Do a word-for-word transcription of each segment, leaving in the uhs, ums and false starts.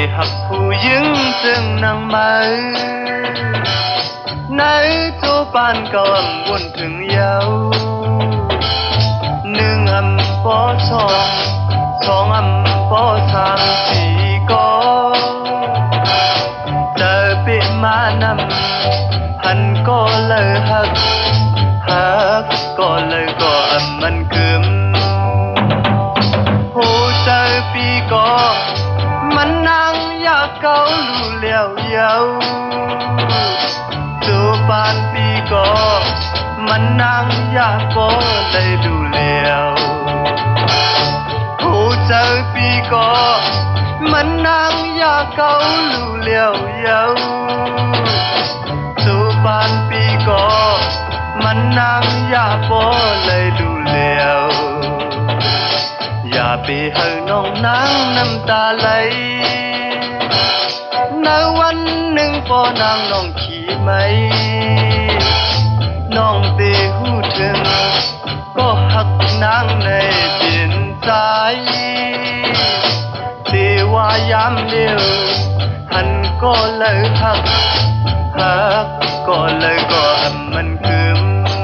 หักผู้หญิงซึ่งนางไม้ในตัวปานเก่าอำวนถึงเยาหนึ่งอำปอสองสองอำปอสามสี่ก็เจอปิมานำหันก็เลยหักหักก็เลยก็อำมันคืมโหเจอปีก็มันนั่งอยากเกาลู่เลี้ยวเยาจูปานปีก็มันนั่งอยากก็เลยดูเลี้ยวผู้เจอปีก็มันนั่งอยากเกาลู่เลี้ยวเยาจูปานปีก็มันนั่งอยากก็เลยดูเลี้ยวอย่าไปให้น้องนั่งน้ำตาไหลในวันหนึ่งพอนางน้องขี่ไหมน้องเตหูถึงก็หักนางในเปลี่ยนใจเตว่ายามเดียวหันก็เลยหักหักก็เลยก็มันคืม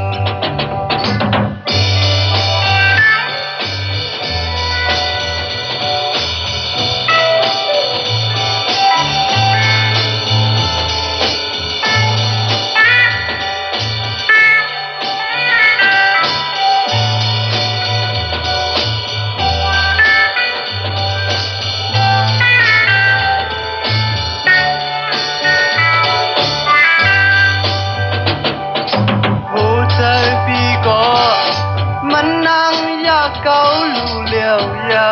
เกาลู่เลี้ยวเยา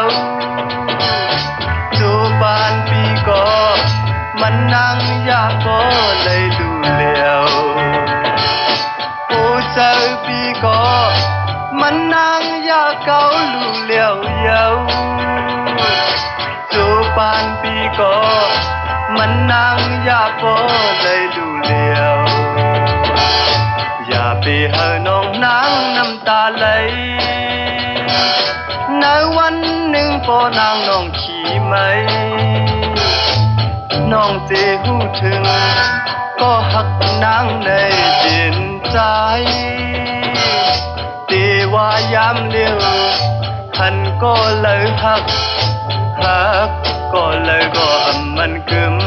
จูบานปีก็มันนั่งอยากก็เลยดูเลี้ยวโอ้เจอปีก็มันนั่งอยากเกาลู่เลี้ยวเยาจูบานปีก็มันนั่งอยากก็เลยดูเลี้ยวอย่าไปให้น้องนั่งน้ำตาไหลในวันหนึ่งพอนางน้องขี่ไหมน้องเจหูถึงก็หักนางในเปลี่ยนใจเตว่ายามเลี้ยวหันก็เลยหักหักก็เลยก็อำมันกึม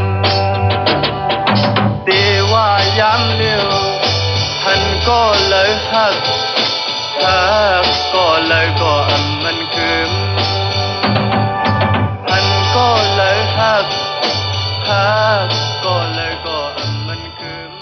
เตว่ายามเลี้ยวหันก็เลยหักหักก็เลยก็อำมันคืมหันก็เลยหักหักก็เลยก็อำมันคืม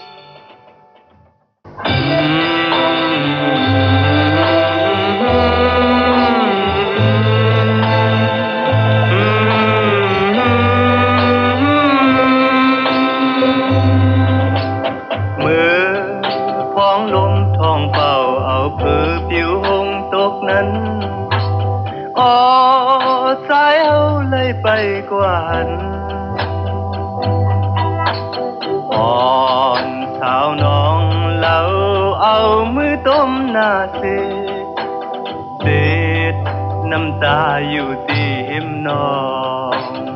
มือพองลมท้องเป่าเอาเพื่อผิวหงตกนั้นอ๋อสายเอาเลยไปกว่าหันอ่อนสาวน้องเล่าเอามือต้มหน้าเสเด็ดน้ำตาอยู่ที่หิมนอง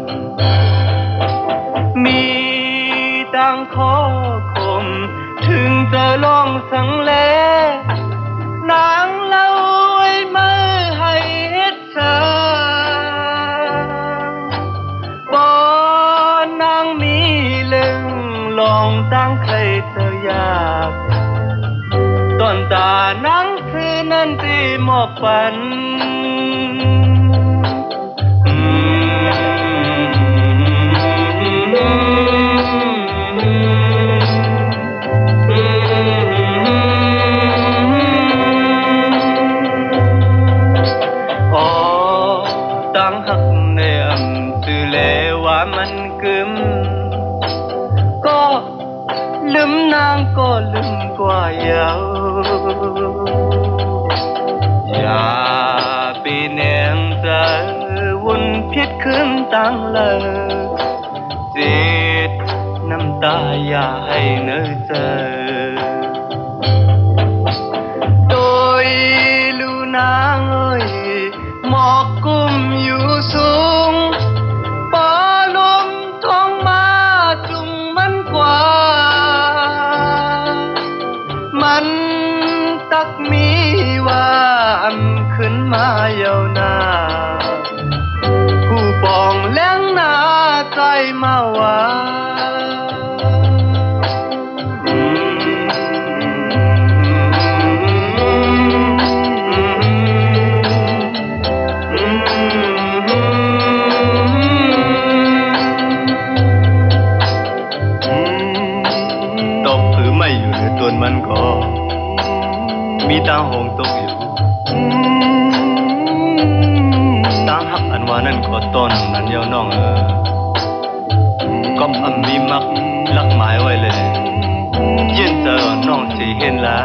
มีตังขอคมถึงจะลองสังเลนางเล่าไว้มาให้เฮ็ดสางบ่นางมีเลึงลองตั้งใครเธออยากตอนตานางคือนั่นที่มอบฝันมันกึมก็ลืมนางก็ลืมกว่าเยาอย่าปีแนงใจวุ่นพิษขึ้นตั้งเลยเจ็ดน้ำตาอย่าให้เนื้อเจอโดยลูนางเอ้ยหมอกกุมอยู่สูงปอลมต้นมันก็มีตาหงตกอยู่ตาหักอันว่านั่นก็ต้นนั้นเยาน้องเออก็อำมีมักลักหมายไว้เลยเย็นเจอน้องสิเห็นละ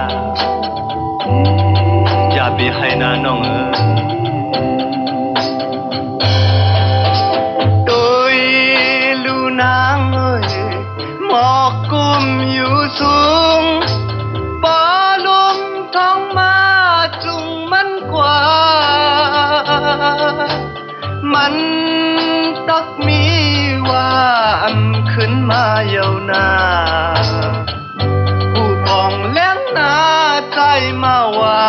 อย่าไปให้นาน้องเออตัวลูนางเอ้ยหมอกกุมอยู่สูงปอลุมท้องมาจุงมันกว่ามันตักมีว่าอำขึ้นมาเยานาผู้ปองเลี้ยงนาใจมาว่า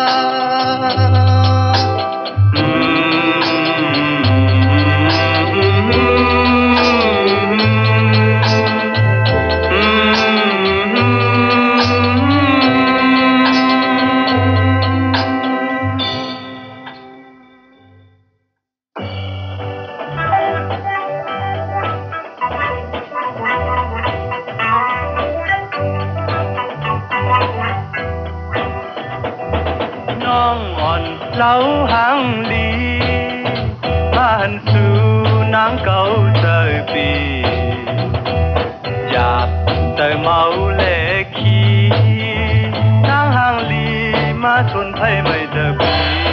เล่าหังลีผ่านสู่นางเก่าเจอปีอยากเจอเมาเล่ขี้นางหังลีมาชนไพ่ไม่เจอปี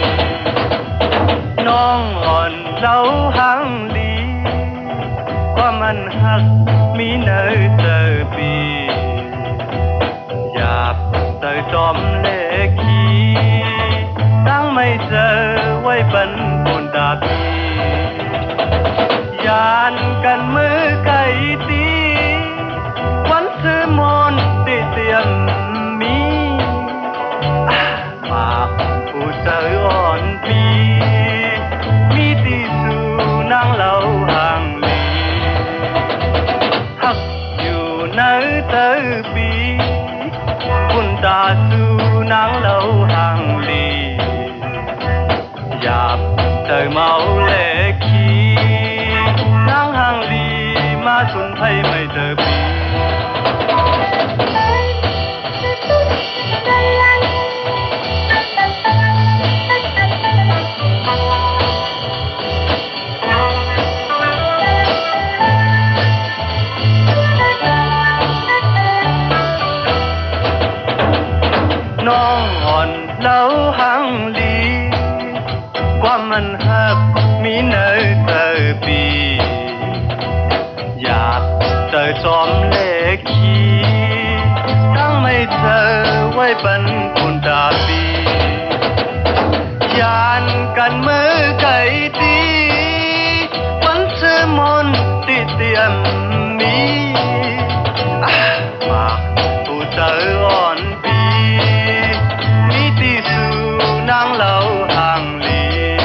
น้องอ่อนเล่าหังลีว่ามันหักมีเนยเจอปีอยากเจอจอมเล่ขี้ตั้งไม่เจอไว้บนบนดาบียานกันมือไก่ตีวันซื้อมนติเตียมมีปากผู้เจออ่อนปีมีตีสู่นางเหล่าห่างลีหักอยู่ในเตอปีคุณตาสู่นางเหล่าห่างลีอยากเจอเมาเล่ขี้นางห่างลีมาชนไพ่ไม่เจอปีน้องอ่อนเล่าห่างลีว่ามันหักมีเนยเจอปีอยากเจอจอมเล่ขี้ทั้งไม่เจอไว้บนคุณตาปียานกันมือไก่ตีวันเชื่อมนติเตียมมีมากผู้เจออ่อนปีมีตีสู่นางเหล่าห่างลี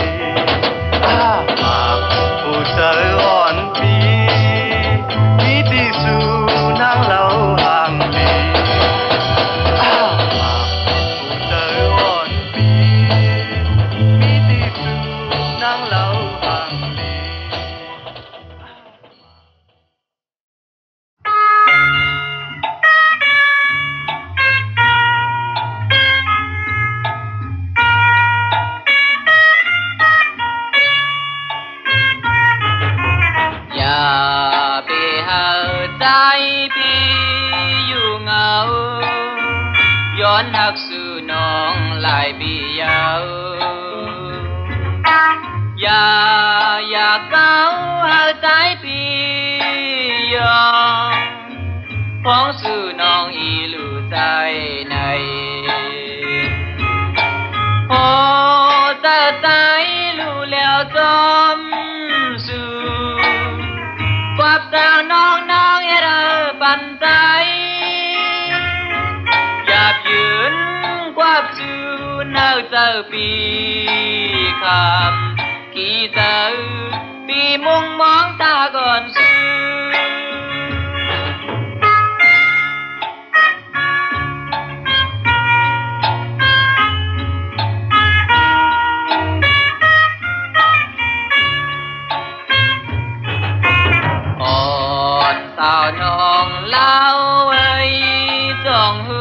ผู้เจออ่อนปีมีตีสู่นางเหล่าห่างลีผู้เจออ่อนปีมีตีสู่นางเหล่าห่างลีย้อนหักสู่น้องหลายปียาวอย่าอย่าเก้าหักใจปียองพ้องสู่น้องอีลูใจในโอ้แต่ใจลูแล้วจอมสู่ความตาน้องน้องให้เราปันใจยืนกวาดจูนเอาเจอปีคำกี่เจอปีมุงมองตาก่อนซื้ออ่อนสาวน้องเล่าไว้จองหู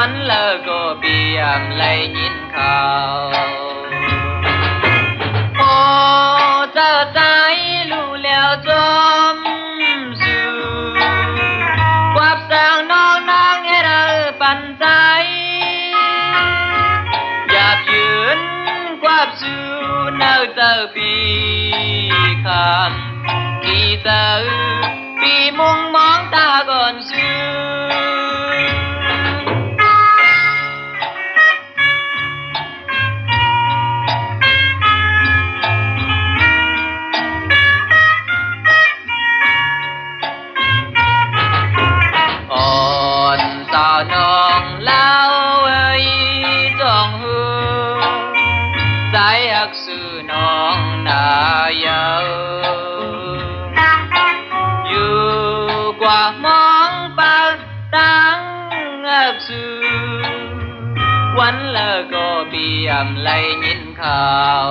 วันละก็เบียมไหลยินข่าวโอ้เจ้าใจรู้แล้วจอมสู่ความสร้างน้องนางให้เราปั่นใจหยาบยืนความสู่เนื้อเจ้าปีคำที่เจ้าปีมุงมองตาก่อนสู่น้องเล่าเอ้ยจองหูใจอักสือน้องนาเยาอยู่กว่ามองปากตั้งอักสือวันละก็เบียมไหลยินข่าว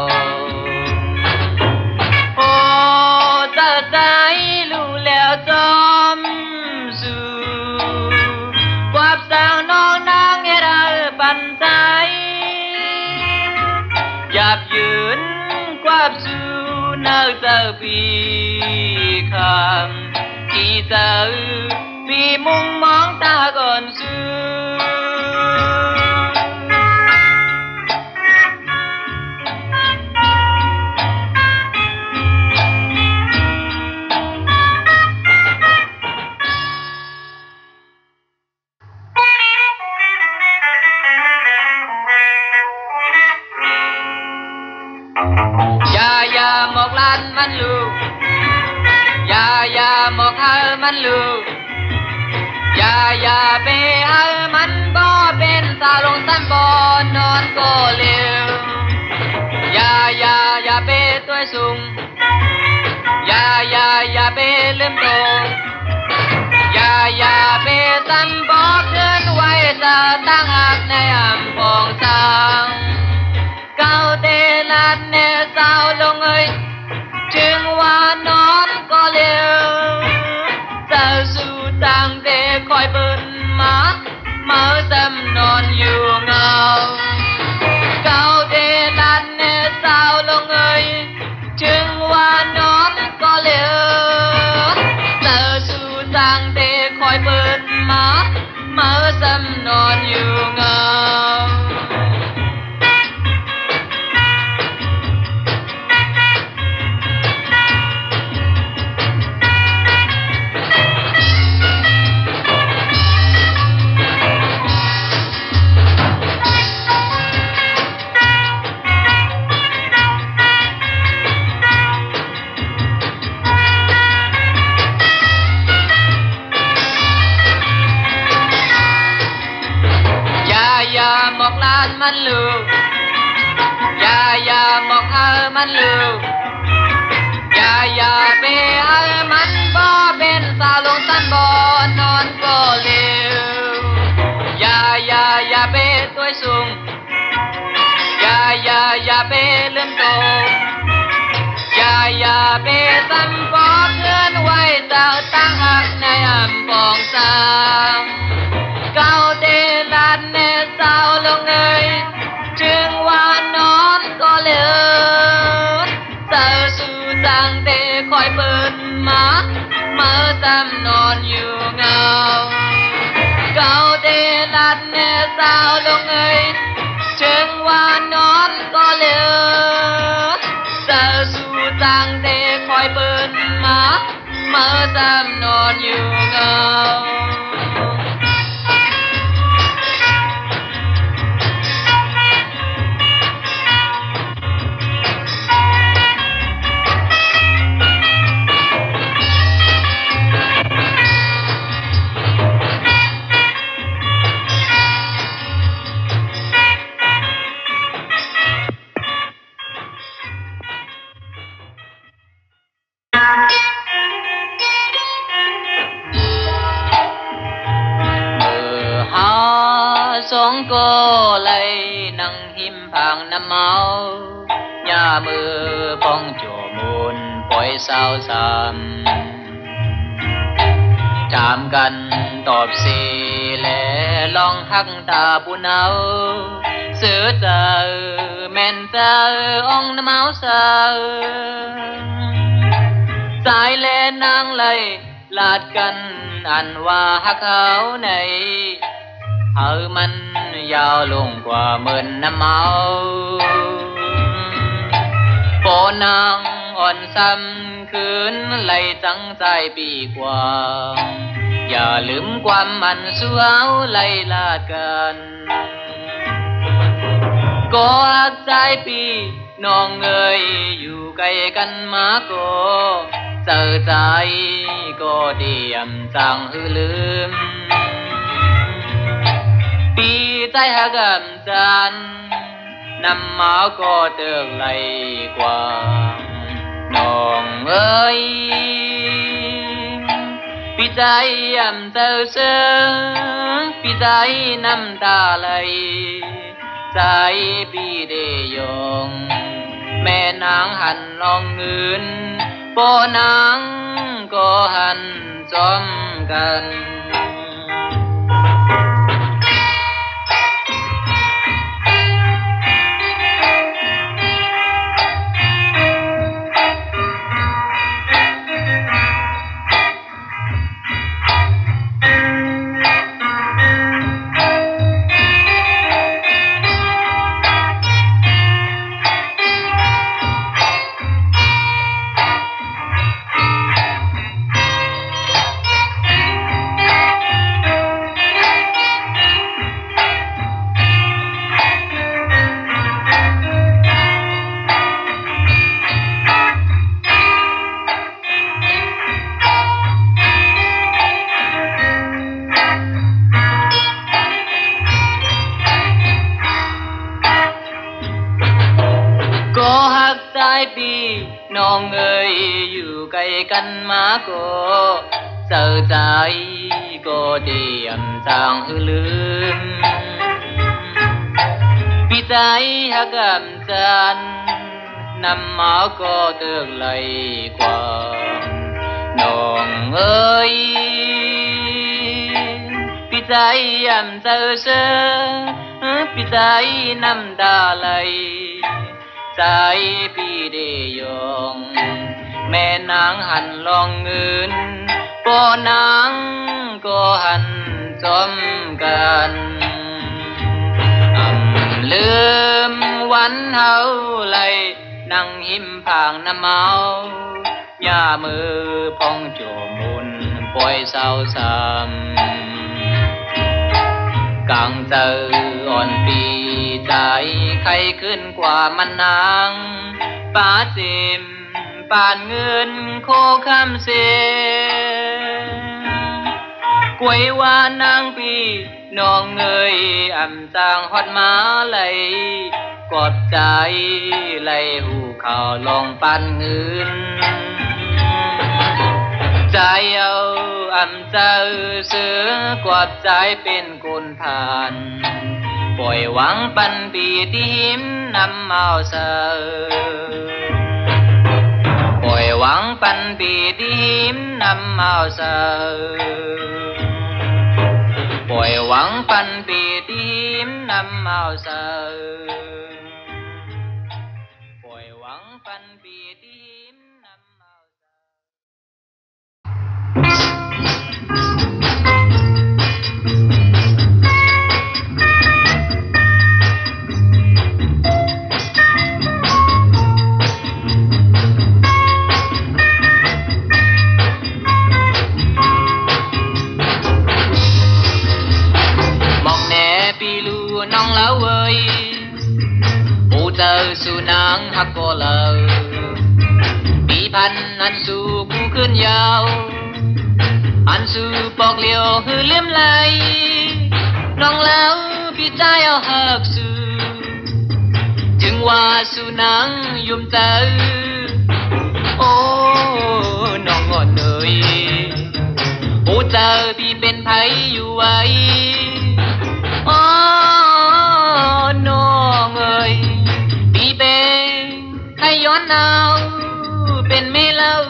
โอ้เจ้าใจรู้แล้วจอมสู่ความสาวน้องนางให้เราปั่นใจหยาบยืนความสู่เนื้อเจ้าปีคำที่เจ้าปีมุงมองตาก่อนสู่หมอกลันมันลูกอย่าอย่าหมอกเฮามันลูกอย่าอย่าไปเฮามันบ่เป็นสาวลงสันบ่นอนก็เร็วอย่าอย่าอย่าไปตัวสูงอย่าอย่าอย่าไปลืมโตอย่าอย่าไปสันบ่เคลื่อนไหวจะตั้งหักในอำปองสังเก้าเตลัดเนสาวลงเอ้ยจึงว่านอนก็เร็วจะสู่ต่างเตคอยเบิ่นมาเมื่อจำนอนอยู่เงาเก้าเตลัดเนสาวลงเอ้ยจึงว่านอนก็เร็วจะสู่ต่างเตคอยเบิ่นมาเมื่อจำนอนอยู่เงาหมอกลานมันลูกอย่าอย่าหมอกเฮามันลูกอย่าอย่าไปเฮามันบ่เป็นสาวลงสันบ่นอนก็เร็วอย่าอย่าอย่าไปตัวสูงอย่าอย่าอย่าไปลืมโตอย่าอย่าไปสันบ่เคลื่อนไหวจะตั้งหักในอำปองสังเก้าเตลัดเนสาวลงเอ้ยจึงว่านอนก็เลือเจ้าสู่ต่างเตคอยเปิดมาเมื่อจำนอนอยู่เงาเก้าเตลัดเนสาวลงเอ้ยจึงว่านอนก็เลือเจ้าสู่ต่างเตคอยเปิดมาเมื่อจำนอนอยู่เงาสองก็เลยนั่งหิมผางน้ำเมาย่ามือป้องโจมูลปล่อยสาวสามจามกันตอบสีและลองหักตาปูเนาเสือเจอแม่นเจอองน้ำเมาเสือสายเลนางเลยลาดกันอันว่าหักเขาในเฮามันยาวลงกว่าหมื่นน้ำเมาโปนางอ่อนซ้ำคืนไหลจังใจปีกว่าอย่าลืมความมันสาวไหลลาดกันก็หักใจปีน้องเอ๋ยอยู่ไกลกันมาก็เจอใจก็เดียมจังหือลืมปีใจหักกำจันนำมาก็เติกไหลกว่าน้องเอ๋ยปีใจยำเจอเสือปีใจน้ำตาไหลใจปีเดยงแม่นางหันลองเงินโปนางก็หันจอมกันปีน้องเอ๋ยอยู่ไกลกันมาก็เจอใจก็เดียมจางหือลืมปีใจหักกำจันนำมาก็เตือกไหลกว่าน้องเอ๋ยปีใจยำเจอเสือปีใจน้ำตาไหลใจปีเดยงแม่นางหันลองเงินโปนางก็หันจอมกันอำลืมวันเฮาไหลนั่งหิมผางน้ำเมาย่ามือพองโจมุนปล่อยเศร้าซ้ำกลางเจออ่อนปีใจใครขึ้นกว่ามันนางป้าเจิมปานเงินโคคำเสกวยว่านางปีน้องเอ๋ยอ่ำจางฮอดมาไหลกอดใจไหลหูข่าวลองปันเงินใจเอาอ่ำเจอเสือกอดใจเป็นคนทานปล่อยหวังปันปีที่หิมนำเมาเสอปล่อยหวังปันปีที่หิมนำเมาเสอปล่อยหวังปันปีที่หิมนำเมาเสอปล่อยหวังปันปีที่หิมนำเมาเสน้องแล้วเว้ยผู้เจอสู่นางฮักก็เลยปีพันอันสู่กูขึ้นยาวอันสู่ปอกเลี้ยวคือเลี้ยมไหลน้องแล้วพี่ใจเอาหักสู่จึงว่าสู่นางยุ่มเจอโอ้น้องงอนเอ๋ยผู้เจอพี่เป็นไผอยู่ไว้อ๋อน้องเอ๋ยพี่เป็นให้ย้อนเอาเป็นเมเล่า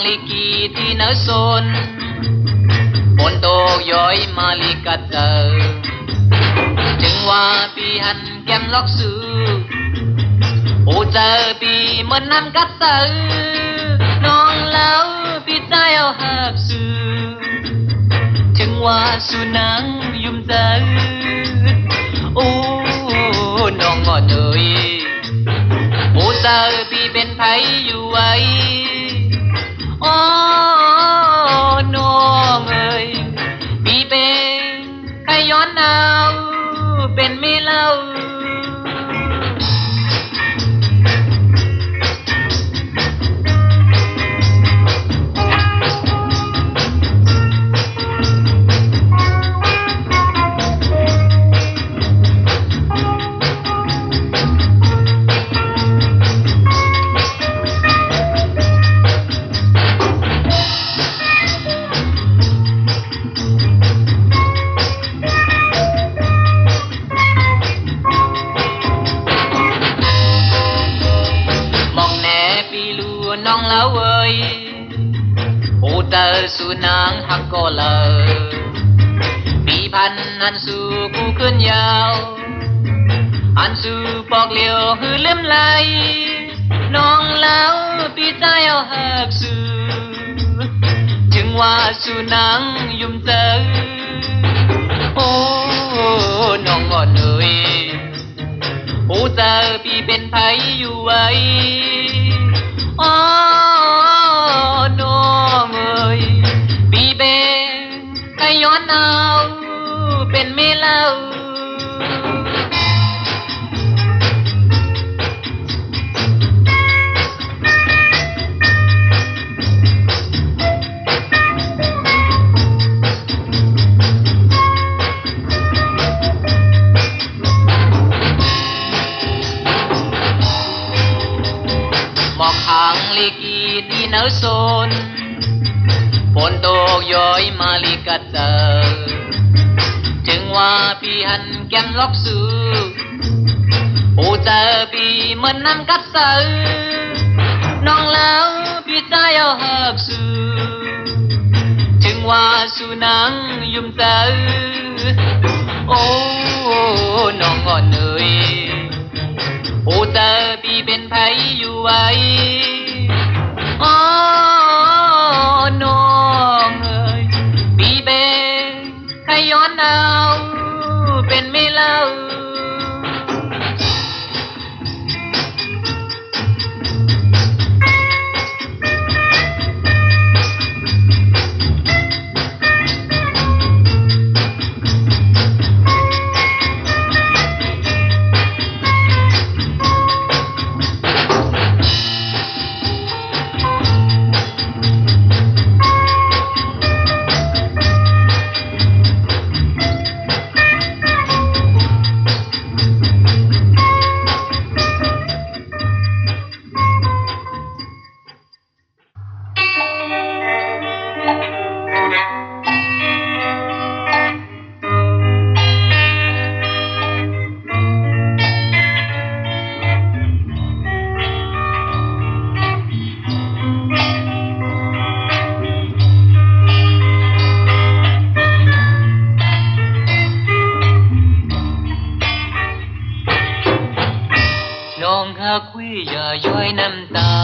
ลิกีที่เนอโซนฝนตกย้อยมาลิกัดเจอจึงว่าปีหันแก้มล็อกสูโอ้เจอปีเหมือนน้ำกัดเสือน้องแล้วปีใจเอาหักสูถึงว่าสูนังยุ่มเจอโอ้น้องงอเนยโอ้เจอปีเป็นไผอยู่ไว้โอ้น้องเอ้ยปีเป็นใครย้อนเอาเป็นไม่เล่าน้องแล้วเอ้ยโอ้เจอสูนางหักก็เลยปีพันอันสู่กูขึ้นยาวอันสู่ปอกเลี้ยวหือเล่มไหลน้องแล้วปีใจเอาหักสู่จึงว่าสูนางยุ่มเจอโอ้น้องก่อนเอ้ยโอ้เจอปีเป็นไผอยู่ไว้โอ้น้องเอ้ยปีเป็นใครย้อนเอาเป็นไม่เล่ามองหางลิกีที่เนอโซนฝนตกย้อยมาลิกัดเจอจึงว่าปีหันแก้มล็อกสูโอ้เจอปีเหมือนน้ำกัดเสือน้องแล้วปีใจเอาหักสูจึงว่าสูนังยุ่มเจอโอ้น้องก่อนเอ้ยโอ้เจอปีเป็นไผอยู่ไว้โอ้น้องเอ้ยปีเป็นใครย้อนเอาเป็นไม่เล่าน้องหากวิอย่าย้อยน้ำตา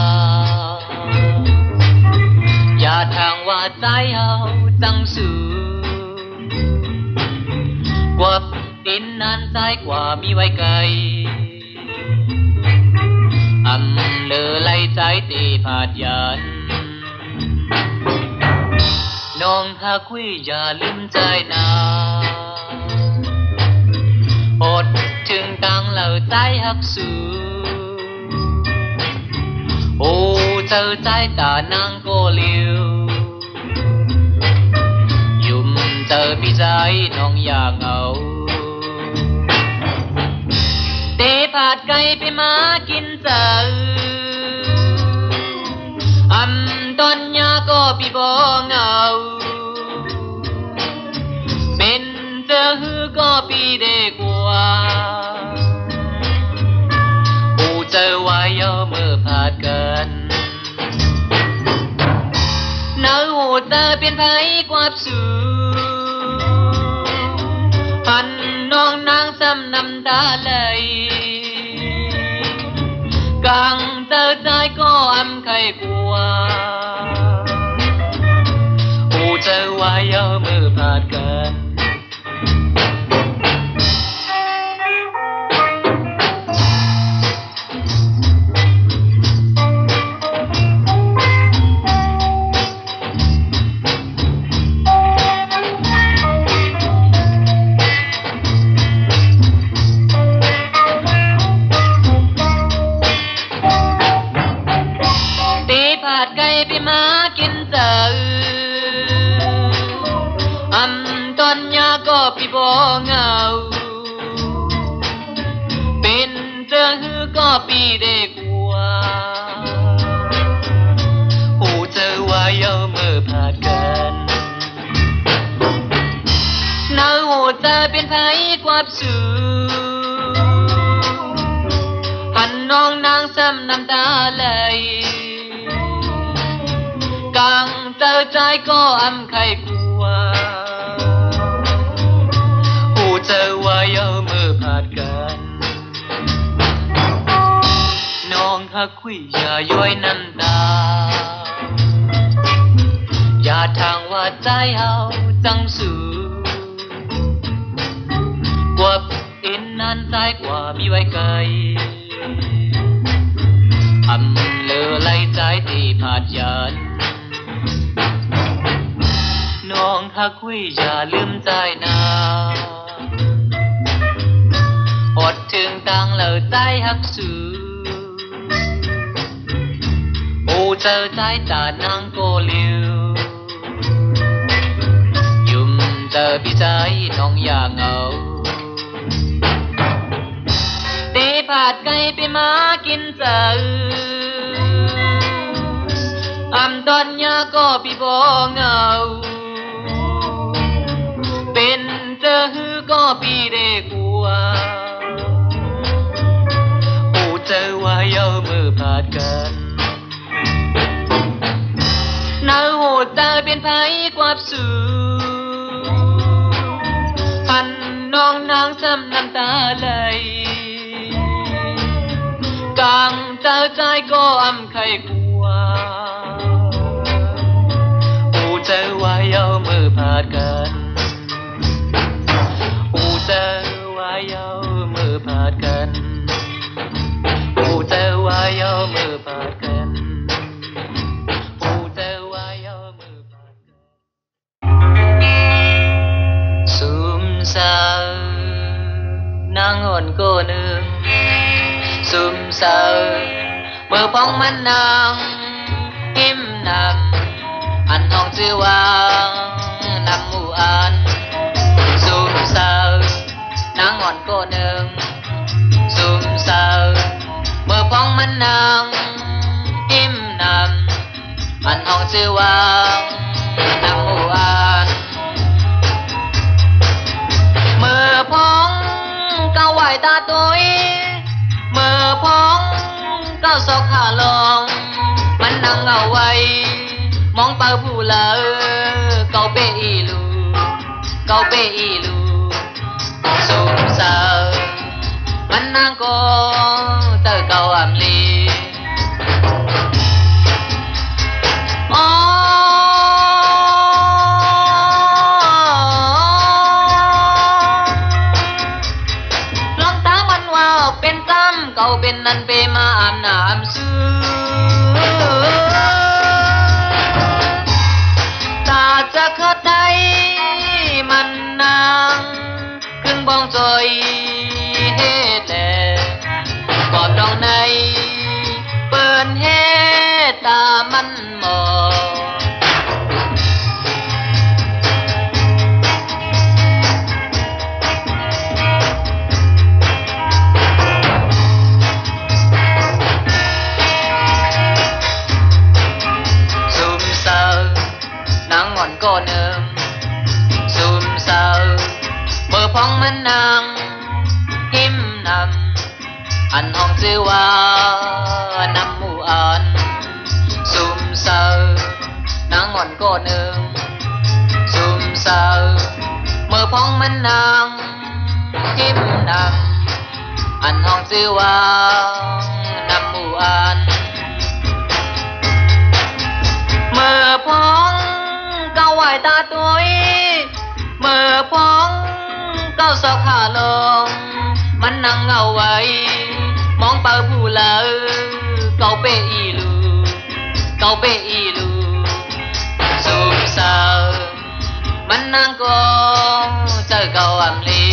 อย่าทางว่าใจเอาจังสูกว่าดินนานใจกว่ามีไว้ไกลอำเลอไล่ใจตีผาดยันน้องหากวิอย่าลืมใจนาอดถึงตังเหล่าใจหักสูโอ้เจอใจตานางก็เลี้ยวยุ่มเจอพี่ใจน้องอยากเอาเตะผาดไก่ไปมากินเจออำตอนยาก็พี่บ่เหงาเป็นเจอหือก็พี่ได้กว่าโอ้เจอไว้เยอะเมื่อผาดกันเตอเป็นไผกวาดสูพันน้องนางซ้ำน้ำตาไหลกังเตอใจก็อำไข่กลัวหูเจอว่าเยามือผ่านกันไปมากินเตออำตอนยาก็พี่บ่เหงาเป็นเจอฮือก็ปีได้กลัวหูเจอว่าเยาเมื่อผ่านกันนาหูเจอเป็นไผกวาดสูหันน้องนางซ้ำน้ำตาไหลกังเตอใจก็อำไข่กลัวหูเจอว่าเยาเมื่อผ่านกันน้องฮักคุยอย่าย้อยน้ำตาอย่าทางว่าใจเฮาจังสูกว่าเอ็นนั้นใจกว่ามีไว้ไกลอำเลอไหลใจที่ผ่านยันน้องฮักคุยอย่าลืมใจนาอดถึงตังเหล่าใจฮักสูโอ้เจอใจตานางโกลิวยุ่มเจอพี่ใจน้องอยากเอาตีผาดไก่ไปมากินเจออำตอนยาก็พี่บ่เหงาเป็นเจอฮือก็ปีได้กลัวหูเจอว่าเยาเมื่อผ่านกันนาหูเจอเป็นไผกวาดสูพันน้องนางซ้ำน้ำตาไหลกังเจอใจก็อำไข่กลัวหูเจอว่าเยาเมื่อผ่านกันหูเจอว่าเยาเมื่อผ่านกันหูเจอว่าเยาเมื่อผ่านกันหูเจอว่าเยาเมื่อผ่านกันสุมสาว นางอ่อนก็หนึ่งซุ่มเศร้าเมื่อพ้องมันนางหิมนำอันห้องชื่อว่านำหมู่อันซุ่มเศร้านางอ่อนก็หนึ่งซุ่มเศร้าเมื่อพ้องมันนางหิมนำอันห้องชื่อว่านำหมู่อันเมื่อพ้องเก้าไหวตาตัวเมื่อพ้องเก้าศอกขาลองมันนั่งเอาไว้มองเป่าผู้ละเก้าเปอีลูเก้าเปอีลูสุขสาวมันนั่งก็เตอเก้าอำลีอ๋อเป็นซ้ำเก่าเป็นนันเปมาอามน้ำซื้อตาจะเข้าใจมันนางขึ้นบ้องจอยเฮ็ดแลกอดดองในเปิ้นเฮ็ดตามันมองก็เนิมซุ่มเศร้าเมื่อพ้องมันนางหิมนำอันห้องชื่อว่านำหมู่อันซุ่มเศร้านางอ่อ่อนก็หนึ่งซุ่มเศร้าเมื่อพ้องมันนางทิมนำอันห้องซื้อว่านำหมู่อ่านเมื่อพ้องเก้าไหวตาตัวเมื่อพ้องเก้าสอกขาลงมันนั่งเอาไว้มองเป่าผู้เลอเก้าเปอีลูเก้าเปอีลูสุมเศร้ามันนั่งก็เจอเก้าอำลี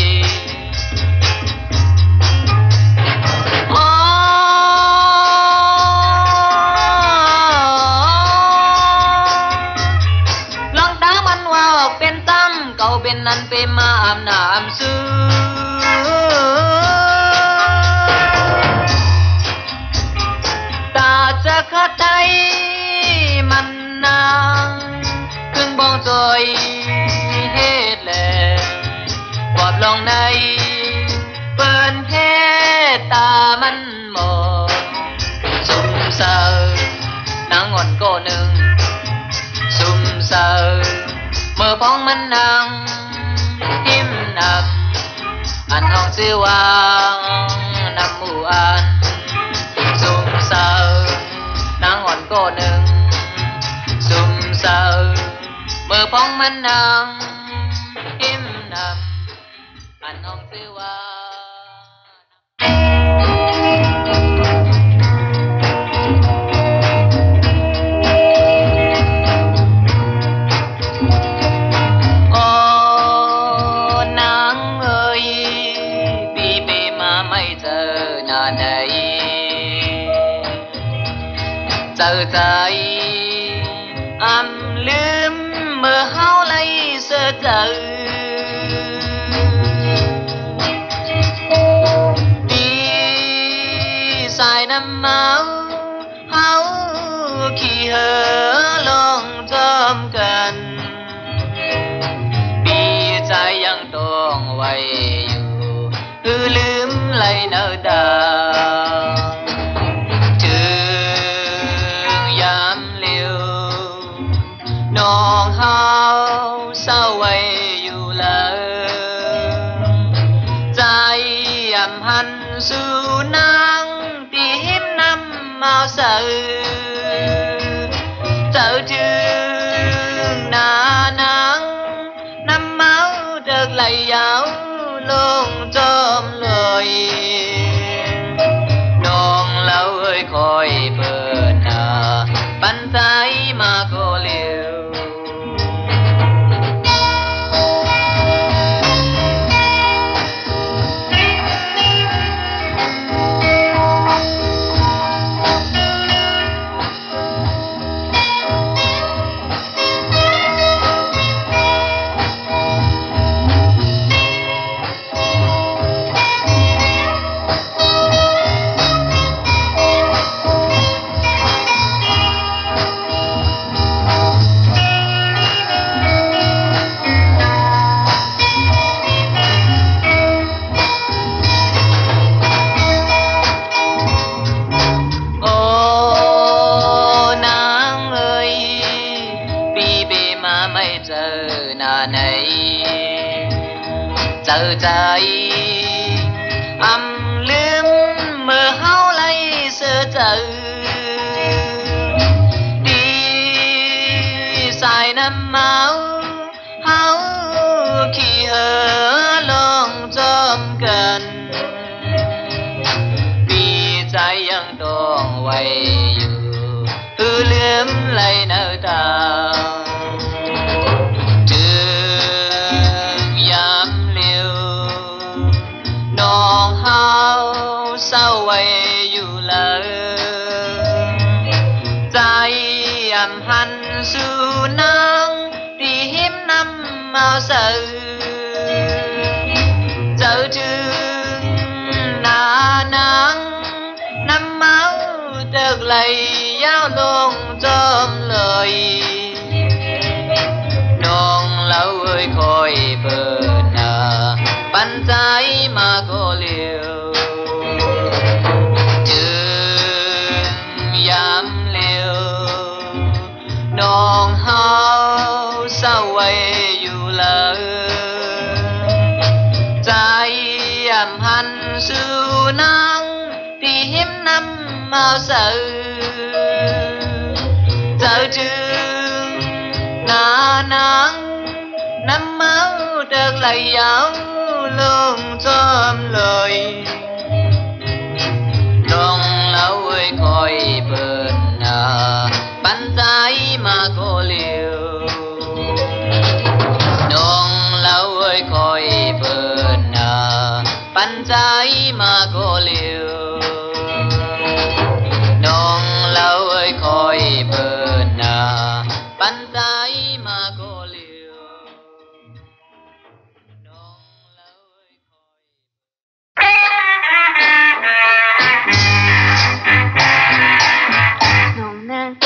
เป็นนั้นเป็นมาอำนาจซื้อตาจะขัดใจมันนางครึ่งบองจอยเฮ็ดแลปอบลองในเปิ้นเฮ็ดตามันหมองสุ่มเศร้านางอ่อนก็หนึ่งสุ่มเศร้าเมื่อพ้องมันนางทิมนำอันห้องซื้อว่านำหมู่อ่านซุ่มเศร้านางอ่อนก็หนึ่งซุ่มเศร้าเมื่อพ้องมันนางทิมนำอันห้องซื้อว่าเจอใจอำลืมเมื่อเฮาไล่เสือเจอดีสายน้ำเมาเฮาขี่เหอลองจอมกันปีใจยังต้องไว้อยู่คือลืมไหลเนื้อดาน้องเฮาเศร้าไว้อยู่เลยใจยำหันสู่นางที่หิมน้ำมาเสือเจ้าจึงหน้านางน้ำเมาเดิกไหลยาวลงจอมเลยน้องเล่าเอ้ยคอยเปิดหน้าปันใจมาก็เร็วเจอใจอำลืมเมื่อเฮาไล่เสือเจอดีสายน้ำเมาเฮาขี่เหอลองจอมกันปีใจยังต้องไว้อยู่คือลืมไหลเนื้อตาเศร้าไว้อยู่เลยใจยำหันสู่นางที่หิมน้ำมาเสือเจ้าจึงหน้านางน้ำเมาเดิกไหลยาวลงจอมเลยน้องเล่าเอ้ยคอยเปิดหน้าปันใจมาก็เร็วจึงยามเร็วน้องเฮาเศร้าไว้อยู่เลยใจยำหันสู่นางที่หิมนำมาเสือเจอถึงหน้านางน้ำเมาเดิกไหลยาวลงจอมเลยดองเล่าเอ้ยคอยเปิดหน้าปันใจมาโกเลียวดองเล่าเอ้ยคอยเปิดหน้าปันใจมาโกเลียวดองเล่าเอ้ยคอยเปิดหน้าปันใจมาโกเลียวดองเล่าเอ้ยคอยน้องนะ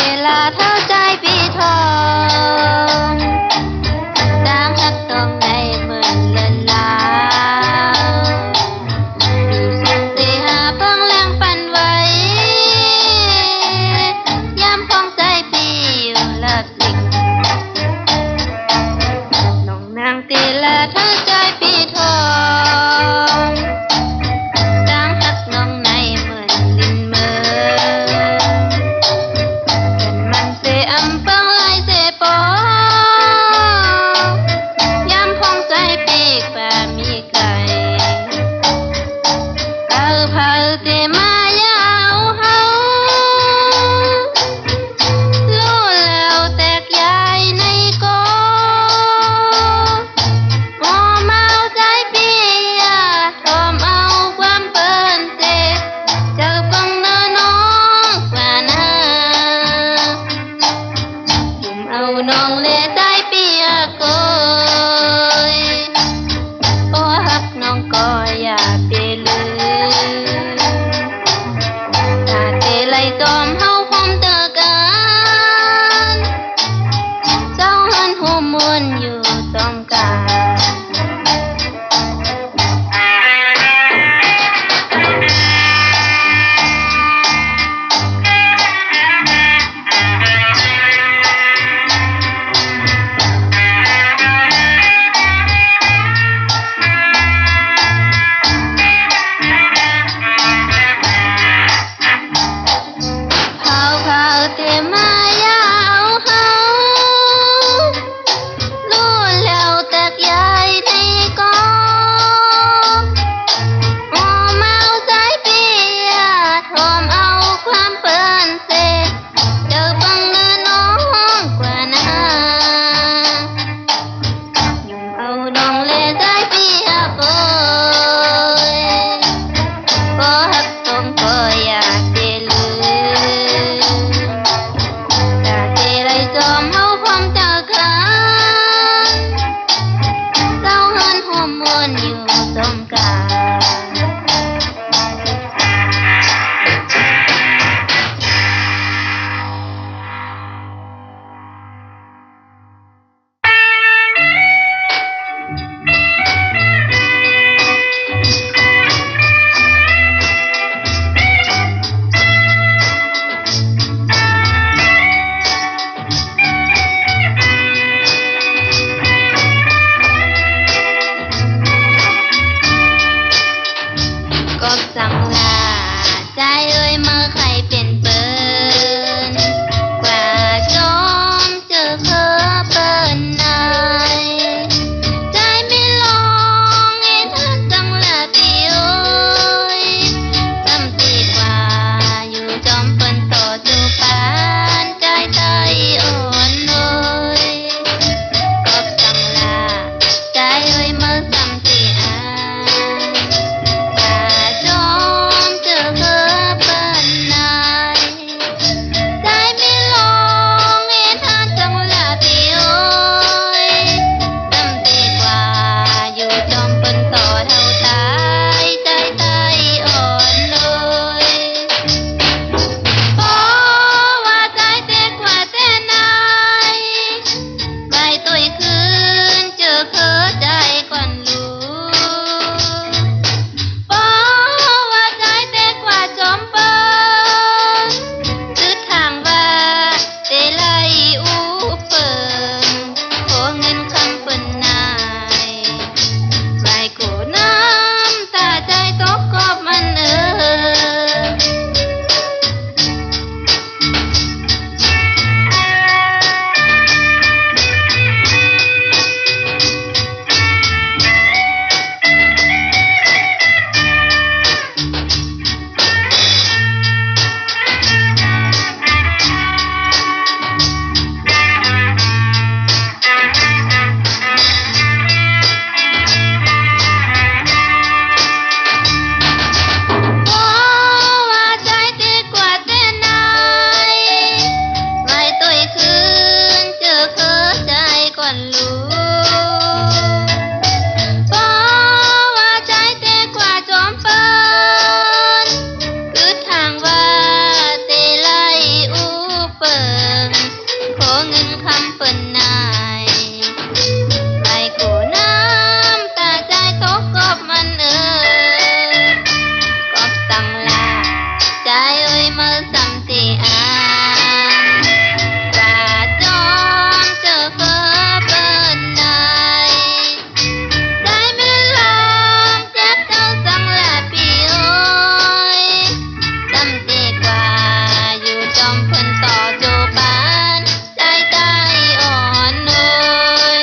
คำเปิ้นนายไหลกูน้ำตาใจตกกบมันเอ่ยกบสั่งลาใจเอ้ยเมื่อสำตีอามว่าจอมเจอเฟ้อเปิ้นนายได้ไม่ลองเจ็บเจ้าสั่งลาปีโอ้ยสำตีกว่าอยู่จอมเพิ่นต่อจูบานใจใจอ่อนเอ้ย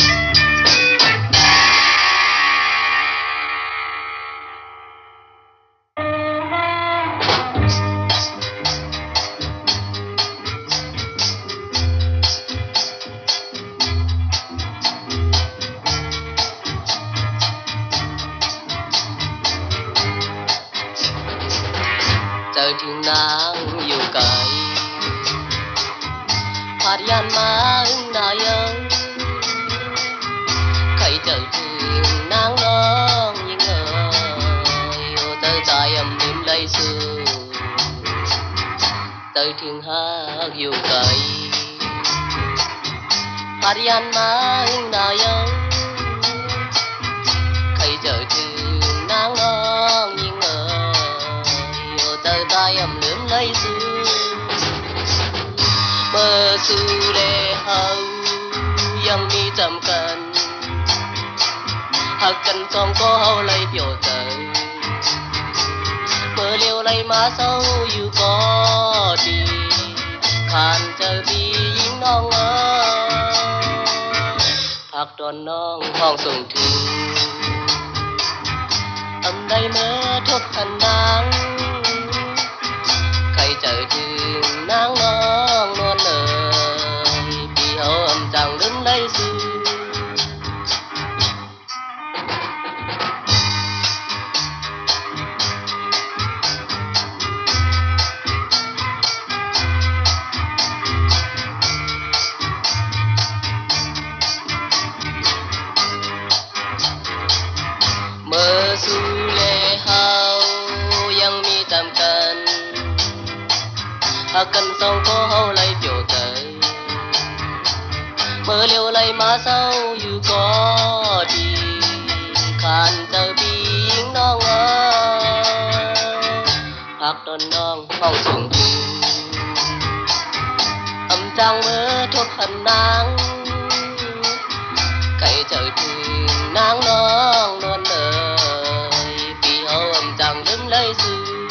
เจอถึงนางอยู่ไกลผาดยันมาอึ้งนายเอ้ยใครเจอถึงนางน้องยิ่งเอ้ยโอ้เตอใจอำลืมไหลสู่เจอถึงหากอยู่ไกลผาดยันมาอึ้งนายเอ้ยใครเจอถึงนางน้องยิ่งเอ้ยโอ้เตอใจอำลืมไหลสู่เมื่อสู่เลเฮายังมีจำกันหักกันสองก็เฮาไหลเปี่ยวใจเมื่อเลี้ยวไหลมาเศร้าอยู่ก็ดีขานเจอพี่ยิ่งน้องเอ๋ยพักตอนน้องห้องส่งถึงทำได้เมื่อทบทันนางใครเจอถึงนางน้องนวลเลยพี่เฮาอำจังลืมไหลสู่เมื่อสู่เลเฮายังมีจำกันหักกันสองก็เฮาไหลเปี่ยวใจเมื่อเลี้ยวไหลมาเศร้าอยู่ก็ดีขานเจอพี่ยิ่งน้องเอ๋ยพักตอนน้องห้องส่งถึงอำจังเมื่อทบหันนางใครเจอถึงนางน้องนวลเลยพี่เฮาอำจังลืมไหลสู่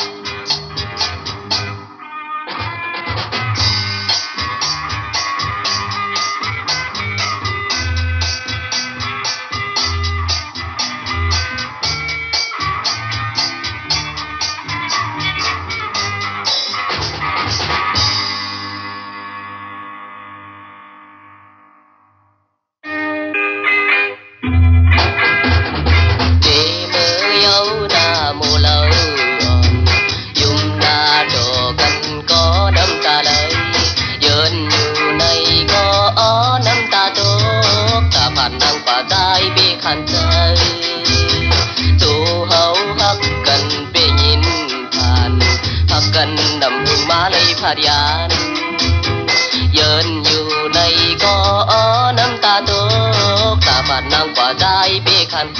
ขันใจตัวเฮาฮักกันไปยินผ่านฮักกันดำหึงมาเลยผาดยานเยินอยู่ในก็น้ำตาตกตาบาดนางกว่าใจไปขันใจ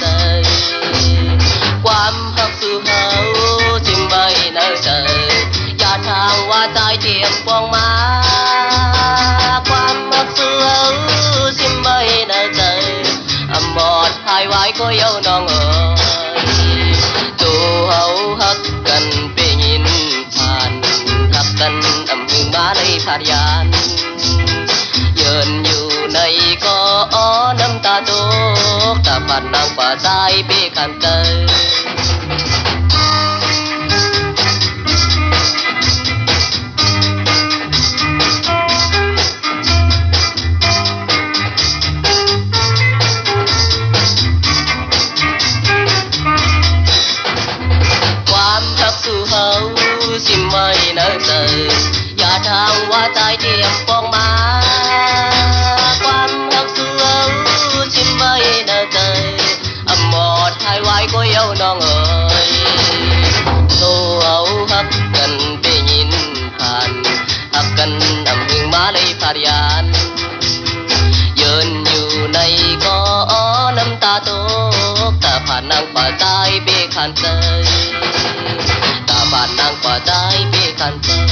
ความฮักสู่เฮาจิมใบเนื้อเจออย่าทางว่าใจเทียมปองมาความฮักสู่เฮาจิมใบเนื้อเจออำหมดหายไว้ก็เย้าน้องเอ๋ยตัวเฮาฮักกันไปยินผ่านฮักกันอำหึงมาในผาดยานเยินอยู่ในก็น้ำตาตกตาบาดนางกว่าใจไปขันเตยสิไม่เนื้อเจออย่าทางว่าใจเทียมปองมาความรักสู่สิไม่เนื้อเจออำหมดหายไว้ก็เย้าน้องเอ๋ขันใจตาบานนางป่าได้เปขันใจ